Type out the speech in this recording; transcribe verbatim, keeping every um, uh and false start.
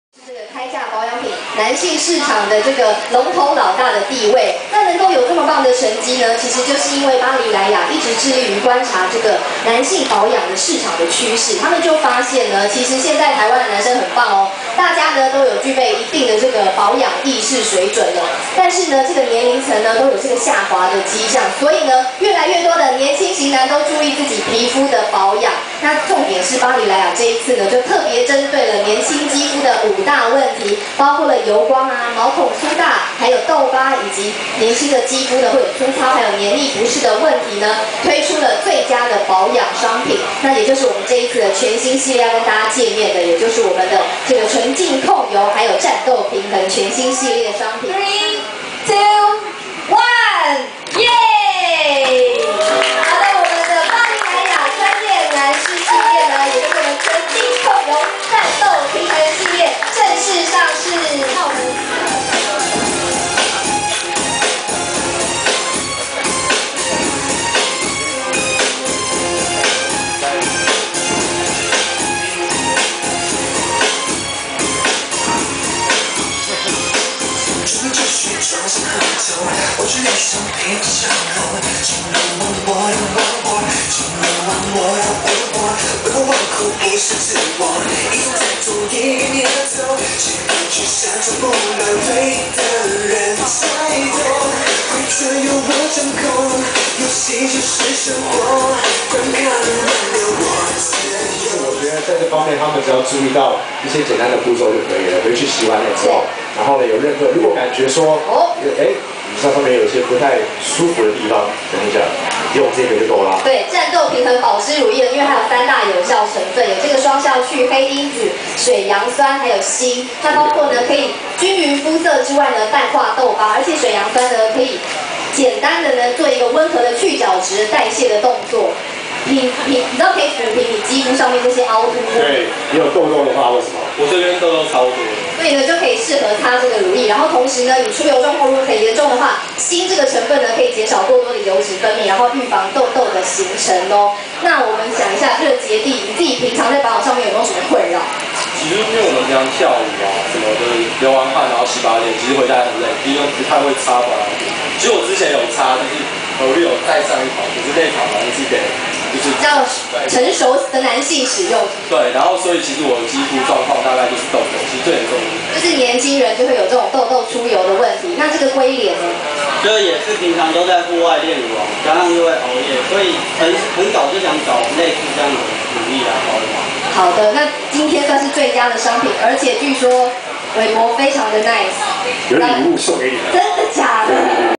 这个开价保养品男性市场的这个龙头老大的地位，那能够有这么棒的成绩呢？其实就是因为巴黎莱雅一直致力于观察这个男性保养的市场的趋势，他们就发现呢，其实现在台湾的男生很棒哦，大家呢都有具备一定的这个保养意识水准了，但是呢，这个年龄层呢都有这个下滑的迹象，所以呢，越来越多的年轻型男都注意自己皮肤的保养。那重点是巴黎莱雅这一次呢，就特别针对了年轻肌肤的五大问题，包括了油光啊、毛孔粗大，还有痘疤，以及年轻的肌肤呢会有粗糙，还有黏腻不适的问题呢，推出了最佳的保养商品。那也就是我们这一次的全新系列要跟大家见面的，也就是我们的这个纯净控油还有战斗平衡全新系列商品。Three, two, one, yeah！ 好的，我们的巴黎莱雅专业男士系列呢，也就是我们纯净控油战斗平衡系列正式上市。 我去脸上拼命笑容，请问我我的我我，请问我我的我我，为我挖苦不是自我，一直在做一年头，只感觉像做不了对的人太多，规则由我掌控，游戏就是生活，观看轮流我自由。 我觉得在这方面，他们只要注意到一些简单的步骤就可以了，比如去洗完脸之后，然后呢有任何如果感觉说，哦，哎。上上面有一些不太舒服的地方，等一下，用这个就够了。 对，战斗平衡保湿乳液，因为它有三大有效成分，有这个双效去黑因子、水杨酸还有锌。那包括呢，可以均匀肤色之外呢，淡化痘疤，而且水杨酸呢可以简单的呢做一个温和的去角质代谢的动作。你你你知道可以抚平你肌肤上面这些凹凸。 对，你有痘痘的话，为什么？ 我这边痘痘超多。 所以呢，就可以适合擦这个乳液，然后同时呢，你出油状况如果很严重的话，锌这个成分呢，可以减少过多的油脂分泌，然后预防痘痘的形成哦。那我们想一下，这个洁蒂，你自己平常在保养上面有没有什么困扰？ 其实因为我们平常跳舞啊什么的，流完汗然后洗把脸，其实回家很累，其实不太会擦保养品。其实我之前有擦，就是我有带上一款，可是那款好像是给就是比较成熟的男性使用。 对，然后所以其实我的肌肤状况大概就是痘痘，其实最严重的就是年轻人就会有这种痘痘出油的问题。那这个龟脸呢？ 就是也是平常都在户外练舞啊，加上又会熬夜，所以很很早就想找类似这样的努力来保养。 好的，那今天算是最佳的商品，而且据说韦伯非常的 nice， 有礼物送给你们。 真的假